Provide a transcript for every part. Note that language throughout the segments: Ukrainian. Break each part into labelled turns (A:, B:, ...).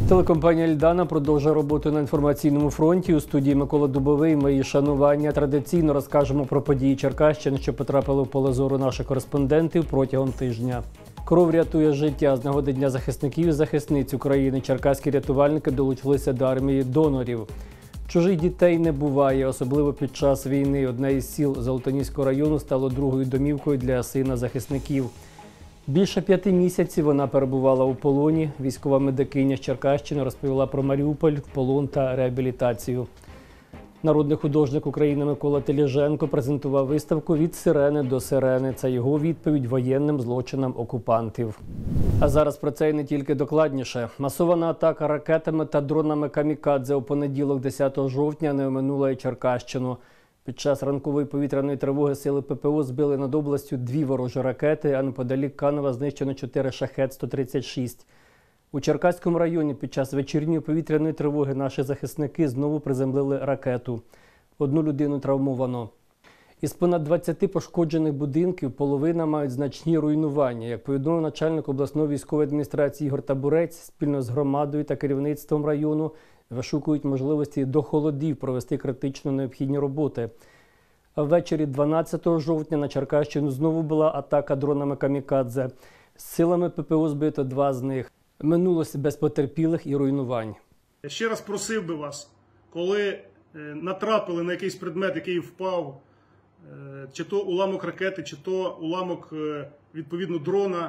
A: Телекомпанія «Ельдана» продовжує роботу на інформаційному фронті. У студії Микола Дубовий. Мої шанування. Традиційно розкажемо про події Черкащини, що потрапили в поле зору наших кореспондентів протягом тижня. Кров рятує життя. З нагоди Дня захисників і захисниць України черкаські рятувальники долучилися до армії донорів. Чужих дітей не буває, особливо під час війни. Одне із сіл Золотоніського району стало другою домівкою для сина захисників. Більше 5 місяців вона перебувала у полоні. Військова медикиня з Черкащини розповіла про Маріуполь, полон та реабілітацію. Народний художник України Микола Теліженко презентував виставку «Від сирени до сирени». Це його відповідь воєнним злочинам окупантів. А зараз про це і не тільки докладніше. Масована атака ракетами та дронами «Камікадзе» у понеділок, 10 жовтня, не оминула і Черкащину. Під час ранкової повітряної тривоги сили ППО збили над областю 2 ворожі ракети, а неподалік Канева знищено 4 «Шахет-136». У Черкаському районі під час вечірньої повітряної тривоги наші захисники знову приземлили ракету. 1 людину травмовано. Із понад 20 пошкоджених будинків половина мають значні руйнування. Як повідомив начальник обласної військової адміністрації Ігор Табурець, спільно з громадою та керівництвом району вишукують можливості до холодів провести критично необхідні роботи. А ввечері 12 жовтня на Черкащину знову була атака дронами «Камікадзе». З силами ППО збито 2 з них. Минулося без потерпілих і руйнувань.
B: Я ще раз просив би вас, коли натрапили на якийсь предмет, який впав, чи то уламок ракети, чи то уламок, відповідно, дрона,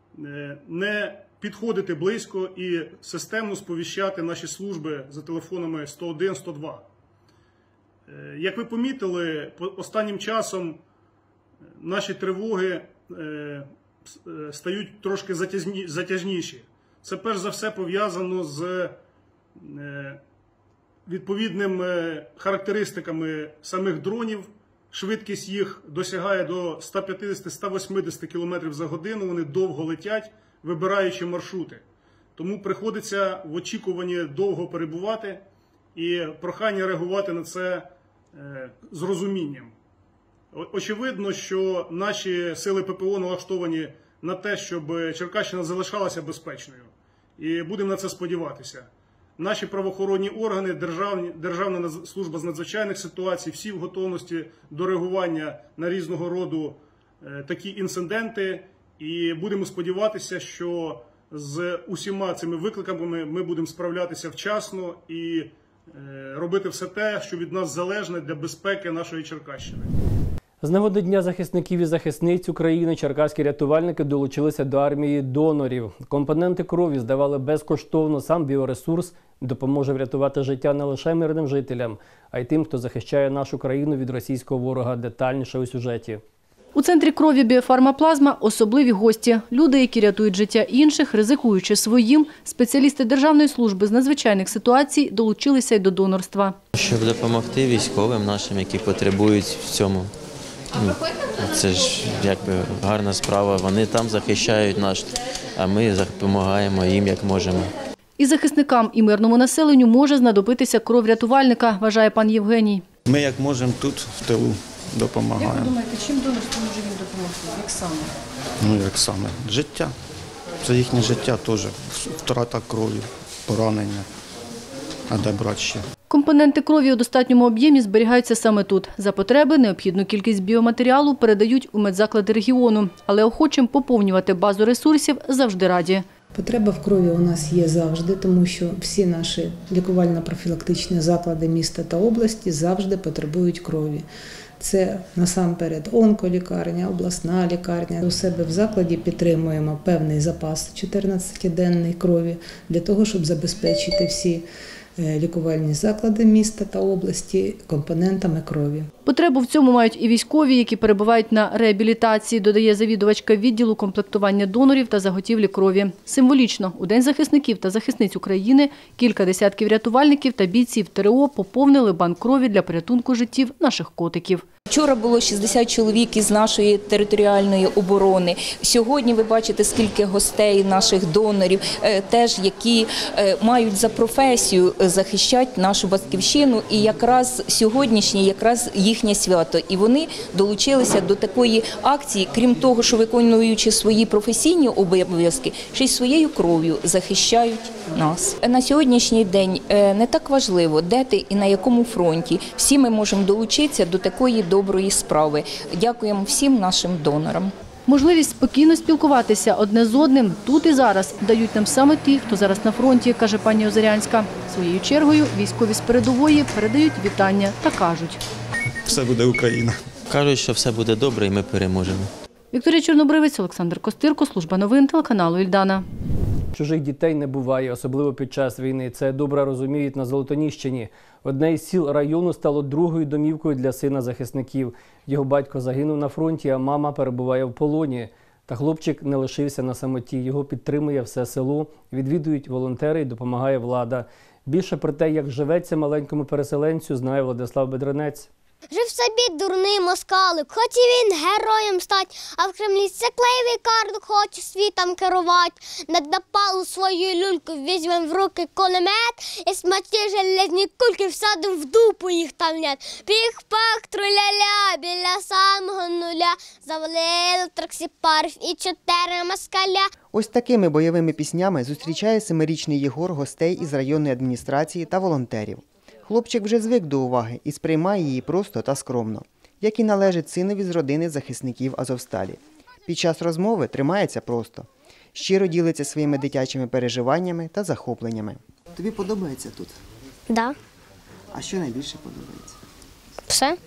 B: не підходити близько і системно сповіщати наші служби за телефонами 101, 102. Як ви помітили, останнім часом наші тривоги стають трошки затяжніші. Це перш за все пов'язано з відповідними характеристиками самих дронів. Швидкість їх досягає до 150-180 км за годину, вони довго летять, вибираючи маршрути. Тому приходиться в очікуванні довго перебувати і прохання реагувати на це з розумінням. Очевидно, що наші сили ППО налаштовані на те, щоб Черкащина залишалася безпечною. І будемо на це сподіватися. Наші правоохоронні органи, Державна служба з надзвичайних ситуацій, всі в готовності до реагування на різного роду такі інциденти. І будемо сподіватися, що з усіма цими викликами ми будемо справлятися вчасно і робити все те, що від нас залежне для безпеки нашої Черкащини.
A: З нагоди Дня захисників і захисниць України черкаські рятувальники долучилися до армії донорів. Компоненти крові здавали безкоштовно. Сам біоресурс допоможе врятувати життя не лише мирним жителям, а й тим, хто захищає нашу країну від російського ворога. Детальніше у сюжеті.
C: У центрі крові «Біофармаплазма» особливі гості. Люди, які рятують життя інших, ризикуючи своїм. Спеціалісти Державної служби з надзвичайних ситуацій долучилися й до донорства. Щоб
D: допомогти військовим нашим, які потребують в цьому. Це ж якби гарна справа. Вони там захищають нас, а ми допомагаємо їм, як можемо.
C: І захисникам, і мирному населенню може знадобитися кров рятувальника, вважає пан Євгеній.
E: Ми як можемо тут, в тилу, допомагаємо.
C: Як ви думаєте, чим донорство може їм допомогти? Як саме?
E: Як саме? Життя. Це їхнє життя теж. Втрата крові, поранення. А де брати ще?
C: Компоненти крові у достатньому об'ємі зберігаються саме тут. За потреби необхідну кількість біоматеріалу передають у медзаклади регіону. Але охочим поповнювати базу ресурсів завжди раді.
F: Потреба в крові у нас є завжди, тому що всі наші лікувально-профілактичні заклади міста та області завжди потребують крові. Це насамперед онколікарня, обласна лікарня. У себе в закладі підтримуємо певний запас 14-денний крові для того, щоб забезпечити всі лікувальні заклади міста та області компонентами крові.
C: Потребу в цьому мають і військові, які перебувають на реабілітації, додає завідувачка відділу комплектування донорів та заготівлі крові. Символічно, у День захисників та захисниць України кілька десятків рятувальників та бійців ТРО поповнили банк крові для порятунку життів наших котиків.
G: Вчора було 60 чоловік із нашої територіальної оборони. Сьогодні ви бачите, скільки гостей наших донорів, теж які мають за професію захищати нашу батьківщину. І якраз сьогоднішній, їхній їхнє свято. І вони долучилися до такої акції, крім того, що виконуючи свої професійні обов'язки, ще й своєю кров'ю захищають нас. На сьогоднішній день не так важливо, де ти і на якому фронті. Всі ми можемо долучитися до такої доброї справи. Дякуємо всім нашим донорам.
C: Можливість спокійно спілкуватися одне з одним тут і зараз дають нам саме ті, хто зараз на фронті, каже пані Озерянська. Своєю чергою військові з передової передають вітання та кажуть:
E: Все буде Україна.
D: Кажуть, що все буде добре і ми переможемо.
C: Вікторія Чорнобривець, Олександр Костирко, служба новин телеканалу «Ільдана».
A: Чужих дітей не буває, особливо під час війни. Це добре розуміють на Золотоніщині. Одне із сіл району стало другою домівкою для сина захисників. Його батько загинув на фронті, а мама перебуває в полоні. Та хлопчик не лишився на самоті. Його підтримує все село, відвідують волонтери і допомагає влада. Більше про те, як живеться маленькому переселенцю, знає Владислав Бедренець.
H: Жив собі дурний москалик, хотів він героєм стати, а в Кремлі циклевий карлик хоче світом керувати. Над напалу свою люльку візьмем в руки кулемет і смачні железні кульки всадим в дупу їх там нет. Піх-пах, труля-ля, біля самого нуля завалили траксіпарів і 4 москаля.
I: Ось такими бойовими піснями зустрічає 7-річний Єгор гостей із районної адміністрації та волонтерів. Хлопчик вже звик до уваги і сприймає її просто та скромно, як і належить синові з родини захисників Азовсталі. Під час розмови тримається просто. Щиро ділиться своїми дитячими переживаннями та захопленнями. Тобі подобається тут?
H: Да.
I: А що найбільше подобається?
H: Все?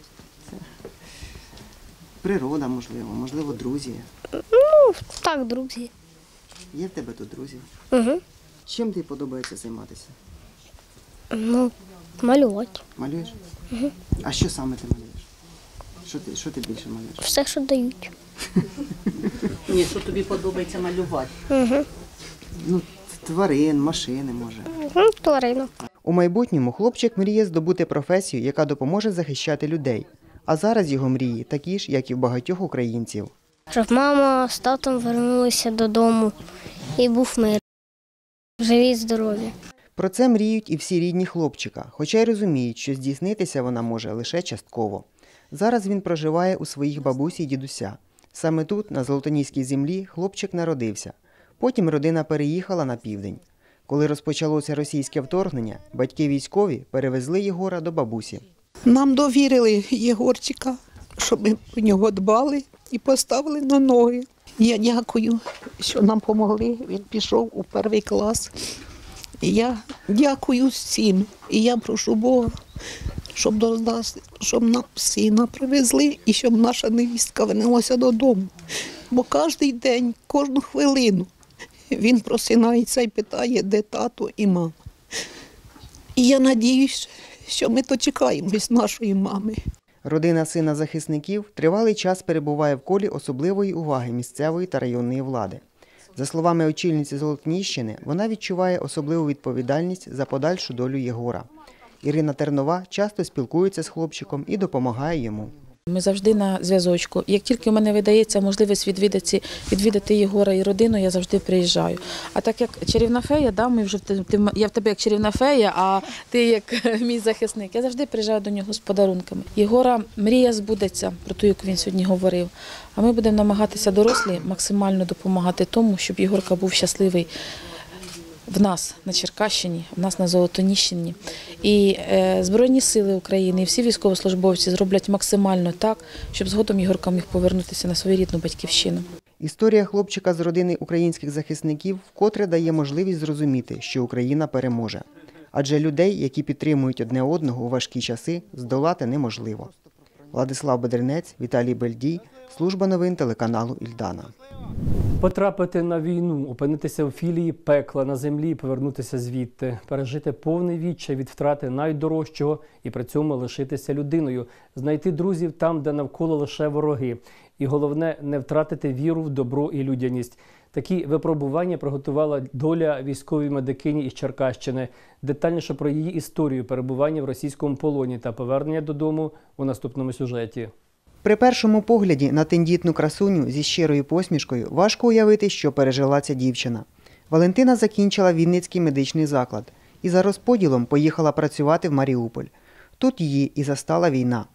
I: Природа, можливо, друзі.
H: Ну, так, друзі.
I: Є в тебе тут друзі?
H: Угу.
I: Чим тобі подобається займатися?
H: Ну, малювати.
I: Малюєш? Угу. А що саме ти малюєш? Що ти більше малюєш?
H: Все, що дають.
J: Ні, що тобі подобається малювати?
H: Угу.
I: Ну, тварин, машини, може.
H: Угу, тварину.
I: У майбутньому хлопчик мріє здобути професію, яка допоможе захищати людей. А зараз його мрії такі ж, як і в багатьох українців.
H: Щоб мама з татом вернулися додому і був мир. Живі, здорові.
I: Про це мріють і всі рідні хлопчика, хоча й розуміють, що здійснитися вона може лише частково. Зараз він проживає у своїх бабусі й дідуся. Саме тут, на Золотоніській землі, хлопчик народився. Потім родина переїхала на південь. Коли розпочалося російське вторгнення, батьки військові перевезли Єгора до бабусі.
K: Нам довірили Єгорчика, щоб ми про нього дбали і поставили на ноги. Я дякую, що нам допомогли. Він пішов у 1 клас. І я дякую всім. І я прошу Бога, щоб нам сина привезли і щоб наша невістка вернулася додому. Бо кожен день, кожну хвилину він просинається і питає, де тато і мама. І я сподіваюся, що ми дочекаємось нашої мами.
I: Родина сина захисників тривалий час перебуває в колі особливої уваги місцевої та районної влади. За словами очільниці Золотоніщини, вона відчуває особливу відповідальність за подальшу долю Єгора. Ірина Тернова часто спілкується з хлопчиком і допомагає йому.
L: Ми завжди на зв'язочку. Як тільки в мене видається можливість відвідати Єгора і родину, я завжди приїжджаю. А так як чарівна фея, я в тебе як чарівна фея, а ти як мій захисник, я завжди приїжджаю до нього з подарунками. Єгора мрія збудеться про ту, яку він сьогодні говорив. А ми будемо намагатися дорослі максимально допомагати тому, щоб Єгорка був щасливий в нас на Черкащині, в нас на Золотоніщині. І Збройні сили України, і всі військовослужбовці зроблять максимально так, щоб згодом Єгорка міг повернутися на свою рідну батьківщину.
I: Історія хлопчика з родини українських захисників вкотре дає можливість зрозуміти, що Україна переможе. Адже людей, які підтримують одне одного у важкі часи, здолати неможливо. Владислав Бедренець, Віталій Бельдій, служба новин телеканалу «Ільдана».
A: Потрапити на війну, опинитися у філії пекла на землі і повернутися звідти. Пережити повний відчай від втрати найдорожчого і при цьому лишитися людиною. Знайти друзів там, де навколо лише вороги. І головне – не втратити віру в добро і людяність. Такі випробування приготувала доля військової медикині із Черкащини. Детальніше про її історію перебування в російському полоні та повернення додому у наступному сюжеті.
I: При першому погляді на тендітну красуню зі щирою посмішкою важко уявити, що пережила ця дівчина. Валентина закінчила Вінницький медичний заклад і за розподілом поїхала працювати в Маріуполь. Тут її і застала війна.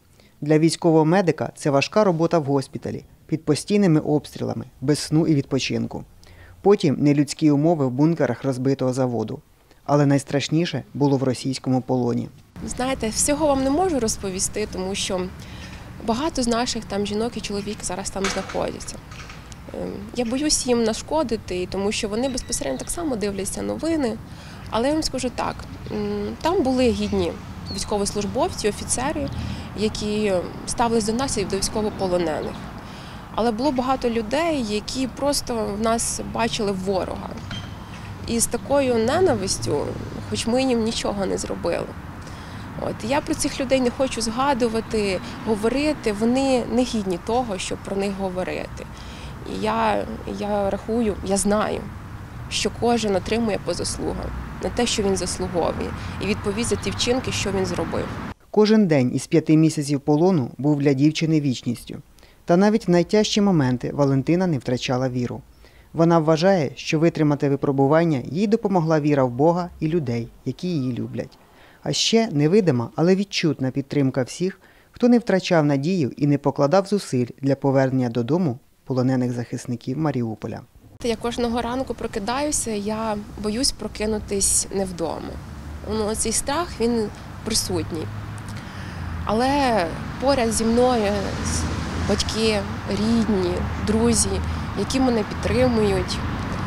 I: Для військового медика це важка робота в госпіталі, під постійними обстрілами, без сну і відпочинку. Потім нелюдські умови в бункерах розбитого заводу. Але найстрашніше було в російському полоні.
M: Знаєте, всього вам не можу розповісти, тому що багато з наших там жінок і чоловік зараз там знаходяться. Я боюсь їм нашкодити, тому що вони безпосередньо так само дивляться новини. Але я вам скажу так, там були гідні військовослужбовці, офіцери, які ставились до нас і до військовополонених. Але було багато людей, які просто в нас бачили ворога. І з такою ненавистю, хоч ми їм нічого не зробили. Я про цих людей не хочу згадувати, говорити, вони не гідні того, щоб про них говорити. І я рахую, я знаю, що кожен отримує по заслугам на те, що він заслуговує, і відповідь за ті вчинки, що він зробив.
I: Кожен день із 5 місяців полону був для дівчини вічністю. Та навіть в найтяжчі моменти Валентина не втрачала віру. Вона вважає, що витримати випробування їй допомогла віра в Бога і людей, які її люблять. А ще невидима, але відчутна підтримка всіх, хто не втрачав надію і не покладав зусиль для повернення додому полонених захисників Маріуполя.
M: Я кожного ранку прокидаюся, я боюсь прокинутись не вдома. Цей страх, він присутній. Але поряд зі мною батьки, рідні, друзі, які мене підтримують.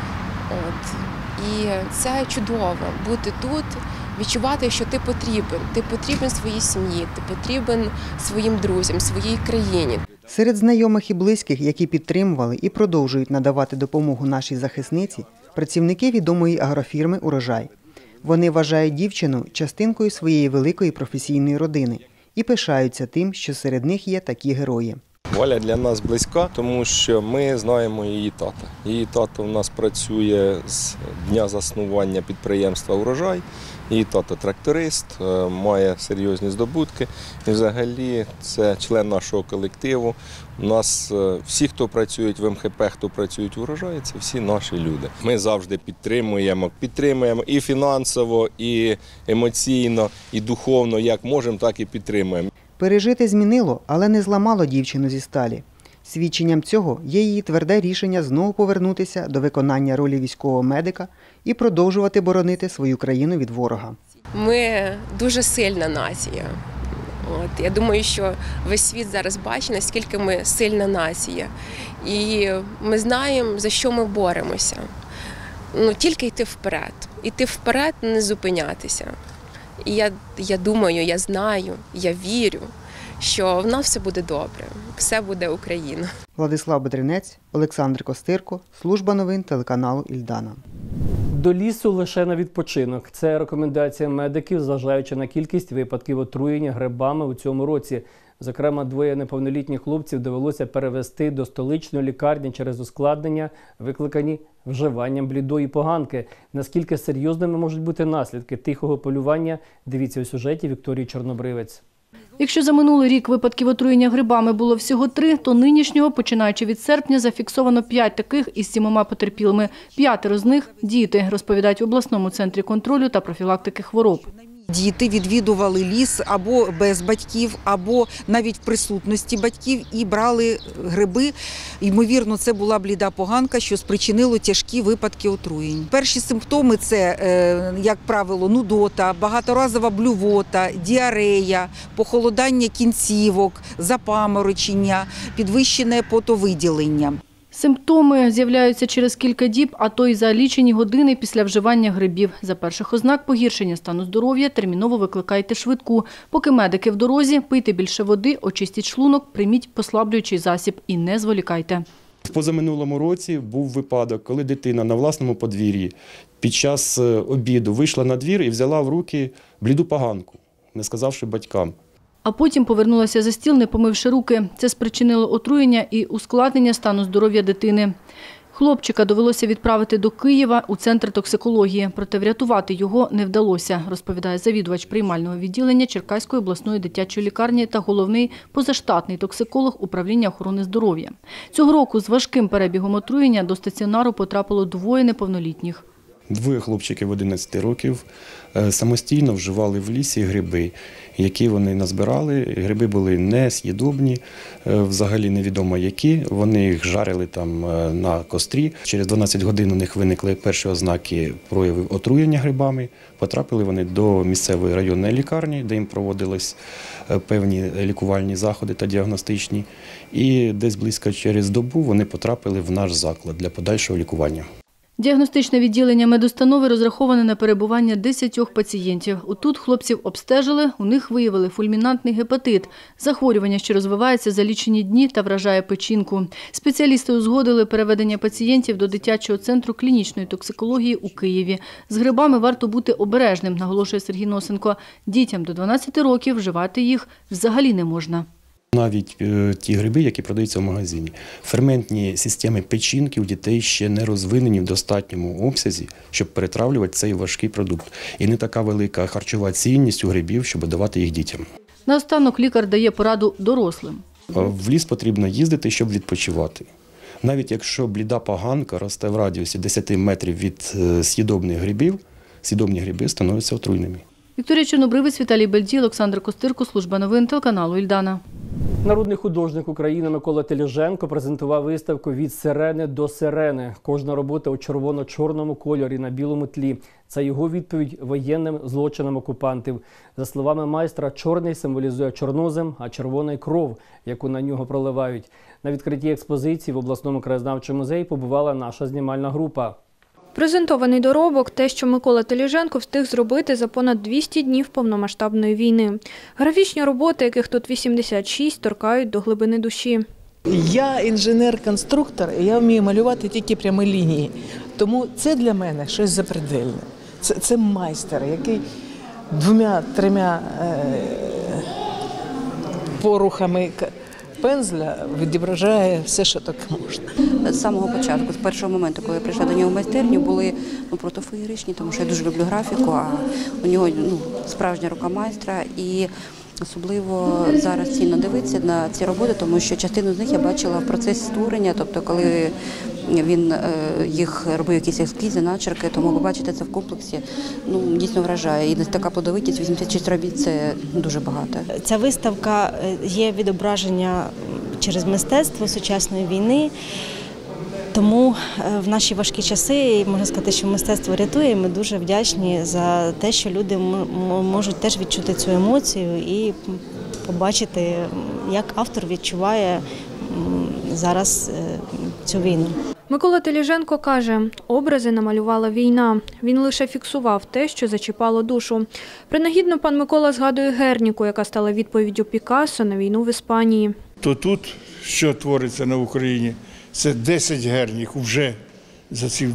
M: І це чудово бути тут, відчувати, що ти потрібен своїй сім'ї, ти потрібен своїм друзям, своїй країні.
I: Серед знайомих і близьких, які підтримували і продовжують надавати допомогу нашій захисниці, працівники відомої агрофірми «Урожай». Вони вважають дівчину частинкою своєї великої професійної родини і пишаються тим, що серед них є такі герої.
N: Валя для нас близька, тому що ми знаємо її тата. Її тато у нас працює з дня заснування підприємства «Урожай». Її тато тракторист, має серйозні здобутки. І взагалі це член нашого колективу. У нас всі, хто працюють в МХП, хто працюють в «Урожаї», це всі наші люди. Ми завжди підтримуємо і фінансово, і емоційно, і духовно, як можемо, так і підтримуємо.
I: Пережити змінило, але не зламало дівчину зі сталі. Свідченням цього є її тверде рішення знову повернутися до виконання ролі військового медика і продовжувати боронити свою країну від ворога.
M: Ми дуже сильна нація. Я думаю, що весь світ зараз бачить, наскільки ми сильна нація. І ми знаємо, за що ми боремося. Тільки йти вперед, не зупинятися. І я думаю, я знаю, я вірю, що в нас все буде добре, все буде Україна.
I: Владислав Бедренець, Олександр Костирко, служба новин телеканалу «Ільдана».
A: До лісу лише на відпочинок. Це рекомендація медиків, зважаючи на кількість випадків отруєння грибами у цьому році. Зокрема, 2 неповнолітніх хлопців довелося перевезти до столичної лікарні через ускладнення, викликані вживанням блідої поганки. Наскільки серйозними можуть бути наслідки тихого полювання, дивіться у сюжеті Вікторії Чорнобривець.
C: Якщо за минулий рік випадків отруєння грибами було всього 3, то нинішнього, починаючи від серпня, зафіксовано 5 таких із 7 потерпілими. 5 з них – діти, розповідають в обласному центрі контролю та профілактики хвороб.
O: Діти відвідували ліс або без батьків, або навіть в присутності батьків і брали гриби. Ймовірно, це була бліда поганка, що спричинило тяжкі випадки отруєнь. Перші симптоми – це, як правило, нудота, багаторазова блювота, діарея, похолодання кінцівок, запаморочення, підвищене потовиділення.
C: Симптоми з'являються через кілька діб, а то й за лічені години після вживання грибів. За перших ознак погіршення стану здоров'я терміново викликайте швидку. Поки медики в дорозі, пийте більше води, очистіть шлунок, прийміть послаблюючий засіб і не зволікайте.
P: В позаминулому році був випадок, коли дитина на власному подвір'ї під час обіду вийшла на двір і взяла в руки бліду поганку, не сказавши батькам.
C: А потім повернулася за стіл, не помивши руки. Це спричинило отруєння і ускладнення стану здоров'я дитини. Хлопчика довелося відправити до Києва у центр токсикології. Проте врятувати його не вдалося, розповідає завідувач приймального відділення Черкаської обласної дитячої лікарні та головний позаштатний токсиколог управління охорони здоров'я. Цього року з важким перебігом отруєння до стаціонару потрапило 2 неповнолітніх.
P: Двоє хлопчиків 11 років самостійно вживали в лісі гриби, які вони назбирали. Гриби були нес'їдобні, взагалі невідомо які. Вони їх жарили там на кострі. Через 12 годин у них виникли перші ознаки проявів отруєння грибами. Потрапили вони до місцевої районної лікарні, де їм проводились певні лікувальні заходи та діагностичні. І десь близько через добу вони потрапили в наш заклад для подальшого лікування.
C: Діагностичне відділення медустанови розраховане на перебування 10 пацієнтів. Отут хлопців обстежили, у них виявили фульмінантний гепатит – захворювання, що розвивається за лічені дні та вражає печінку. Спеціалісти узгодили переведення пацієнтів до дитячого центру клінічної токсикології у Києві. З грибами варто бути обережним, наголошує Сергій Носенко. Дітям до 12 років вживати їх взагалі не можна.
P: Навіть ті гриби, які продаються в магазині. Ферментні системи печінки у дітей ще не розвинені в достатньому обсязі, щоб перетравлювати цей важкий продукт. І не така велика харчова цінність у грибів, щоб давати їх дітям.
C: Наостанок лікар дає пораду дорослим.
P: В ліс потрібно їздити, щоб відпочивати. Навіть якщо бліда поганка росте в радіусі 10 метрів від съїдобних грибів, съїдобні гриби становляться отруйними.
C: Вікторія Чорнобривець, Віталій Бельдій, Олександр Костирко, служба новин телеканалу «Ільдана».
A: Народний художник України Микола Теліженко презентував виставку «Від сирени до сирени». Кожна робота у червоно-чорному кольорі на білому тлі. Це його відповідь воєнним злочинам окупантів. За словами майстра, чорний символізує чорнозем, а червоний – кров, яку на нього проливають. На відкритті експозиції в обласному краєзнавчому музеї побувала наша знімальна група.
Q: Презентований доробок – те, що Микола Теліженко встиг зробити за понад 200 днів повномасштабної війни. Графічні роботи, яких тут 86, торкають до глибини душі.
R: Я інженер-конструктор, і я вмію малювати тільки прямі лінії. Тому це для мене щось запредельне. Це майстер, який 2-3 порухами пензля відображає все, що так можна.
S: З самого початку, з першого моменту, коли я прийшла до нього в майстерню, були просто феєричні, тому що я дуже люблю графіку, а у нього справжня рука майстра. І особливо зараз цінно дивитися на ці роботи, тому що частину з них я бачила в процесі створення, тобто коли він їх робив якісь ескізи, начерки, тому побачити це в комплексі дійсно вражає. І така плодовитість, 86 робіт – це дуже багато.
T: Ця виставка є відображення через мистецтво сучасної війни. Тому в наші важкі часи, можна сказати, що мистецтво рятує, ми дуже вдячні за те, що люди можуть теж відчути цю емоцію і побачити, як автор відчуває зараз цю війну.
Q: Микола Теліженко каже, образи намалювала війна. Він лише фіксував те, що зачіпало душу. Принагідно пан Микола згадує Герніку, яка стала відповіддю Пікассо на війну в Іспанії.
U: То тут, що твориться на Україні, це 10 Гернік вже за ці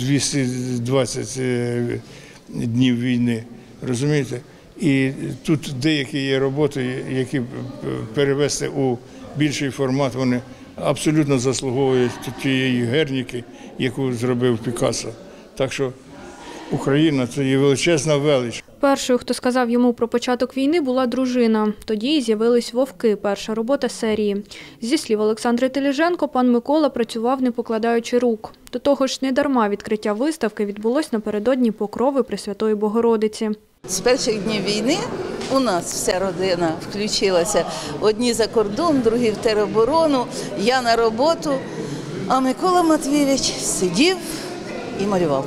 U: 220 днів війни, розумієте? І тут деякі є роботи, які перевести у більший формат, вони абсолютно заслуговують тієї Герніки, яку зробив Пікассо. Так що Україна – це є величезна велич.
Q: Першою, хто сказав йому про початок війни, була дружина. Тоді й з'явились «Вовки» – перша робота серії. Зі слів Олександри Теліженко, пан Микола працював, не покладаючи рук. До того ж, недарма відкриття виставки відбулось напередодні Покрови Пресвятої Богородиці.
V: З перших днів війни у нас вся родина включилася. Одні за кордон, другі в тероборону, я на роботу, а Микола Матвійович сидів і малював.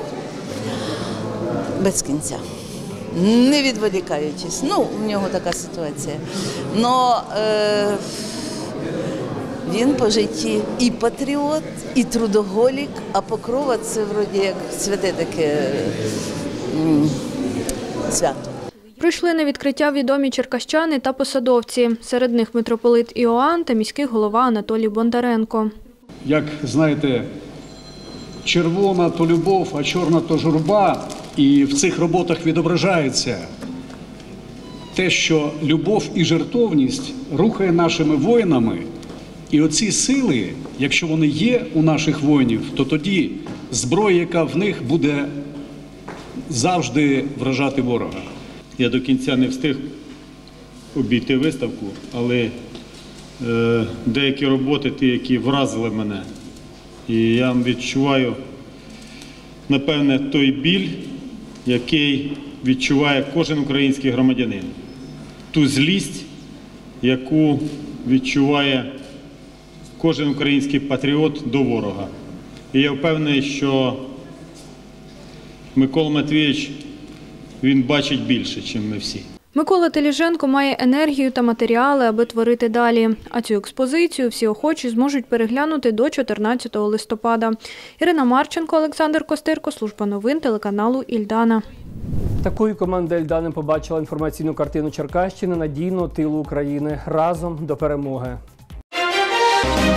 V: Без кінця. Не відволікаючись. В нього така ситуація. Но він по житті і патріот, і трудоголік, а Покрова – це вроді як святе таке свято.
Q: Прийшли на відкриття відомі черкащани та посадовці. Серед них митрополит Іоанн та міський голова Анатолій Бондаренко.
W: Як знаєте, червона – то любов, а чорна – то журба. І в цих роботах відображається те, що любов і жертовність рухає нашими воїнами. І оці сили, якщо вони є у наших воїнів, то тоді зброя, яка в них, буде завжди вражати ворога. Я до кінця не встиг обійти виставку, але деякі роботи, ті, які вразили мене, і я відчуваю
B: напевне, той біль, який відчуває кожен український громадянин. Ту злість, яку відчуває кожен український патріот до ворога. І я впевнений, що Микола Матвійович, він бачить більше, ніж ми всі.
Q: Микола Теліженко має енергію та матеріали, аби творити далі. А цю експозицію всі охочі зможуть переглянути до 14 листопада. Ірина Марченко, Олександр Костирко, служба новин телеканалу «Ільдана».
A: Такою команда «Ільдани» побачила інформаційну картину Черкащини надійного тилу України. Разом до перемоги.